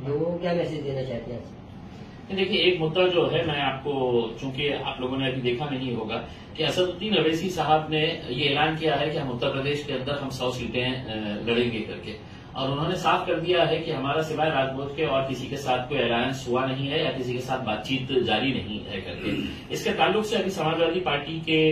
लोगों को क्या मैसेज देना चाहते हैं? देखिए, एक मुद्दा जो है, मैं आपको, चूंकि आप लोगों ने अभी देखा नहीं होगा कि असदुद्दीन अवैसी साहब ने ये ऐलान किया है कि हम उत्तर प्रदेश के अंदर हम 100 सीटें लड़ेंगे करके, और उन्होंने साफ कर दिया है कि हमारा सिवाय राजपूत के और किसी के साथ कोई अलायंस हुआ नहीं है या किसी के साथ बातचीत जारी नहीं है करके। इसके ताल्लुक से अभी समाजवादी पार्टी के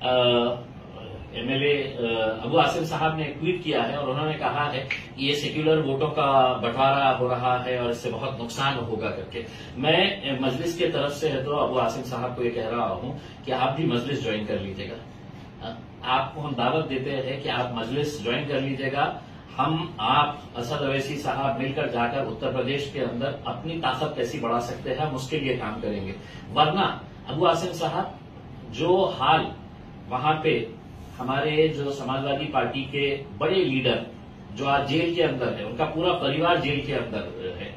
एमएलए अबू आसिम साहब ने ट्वीट किया है और उन्होंने कहा है कि ये सेक्युलर वोटों का बंटवारा हो रहा है और इससे बहुत नुकसान होगा करके। मैं मजलिस की तरफ से है तो अबू आसिम साहब को ये कह रहा हूं कि आप भी मजलिस ज्वाइन कर लीजिएगा। आपको हम दावत देते हैं कि आप मजलिस ज्वाइन कर लीजिएगा। हम, आप, असद अवैसी साहब मिलकर जाकर उत्तर प्रदेश के अंदर अपनी ताकत कैसी बढ़ा सकते हैं, हम उसके लिए काम करेंगे। वरना अबू आसिम साहब, जो हाल वहां पे हमारे जो समाजवादी पार्टी के बड़े लीडर जो आज जेल के अंदर है, उनका पूरा परिवार जेल के अंदर है,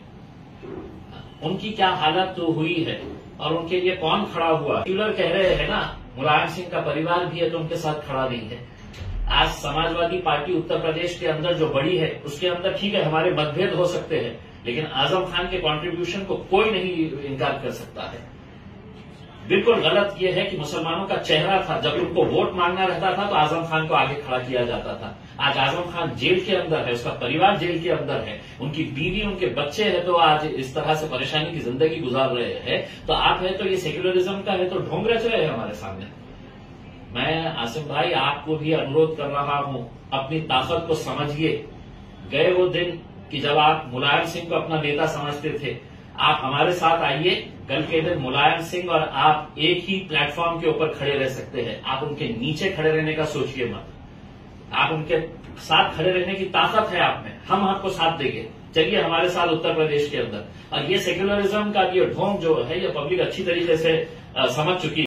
उनकी क्या हालत हुई है और उनके लिए कौन खड़ा हुआ। सेक्युलर कह रहे हैं ना, मुलायम सिंह का परिवार भी है तो उनके साथ खड़ा नहीं है। आज समाजवादी पार्टी उत्तर प्रदेश के अंदर जो बड़ी है, उसके अंदर ठीक है हमारे मतभेद हो सकते हैं, लेकिन आजम खान के कंट्रीब्यूशन को कोई नहीं इनकार कर सकता है। बिल्कुल गलत यह है कि मुसलमानों का चेहरा था, जब उनको वोट मांगना रहता था तो आजम खान को आगे खड़ा किया जाता था। आज आजम खान जेल के अंदर है, उसका परिवार जेल के अंदर है, उनकी बीवी, उनके बच्चे हैं, तो आज इस तरह से परेशानी की जिंदगी गुजार रहे हैं। तो आप है तो ये सेक्युलरिज्म का है तो ढोंग रच रहे हैं हमारे सामने। मैं आसिम भाई आपको भी अनुरोध कर रहा हूं, अपनी ताकत को समझिए। गए वो दिन कि जब आप मुलायम सिंह को अपना नेता समझते थे, आप हमारे साथ आइए। कल के दिन मुलायम सिंह और आप एक ही प्लेटफॉर्म के ऊपर खड़े रह सकते हैं। आप उनके नीचे खड़े रहने का सोचिए मत। आप उनके साथ खड़े रहने की ताकत है आप में, हम आपको साथ देंगे। चलिए हमारे साथ उत्तर प्रदेश के अंदर। और ये सेक्युलरिज्म का ये ढोंग जो है, ये पब्लिक अच्छी तरीके से समझ चुकी है।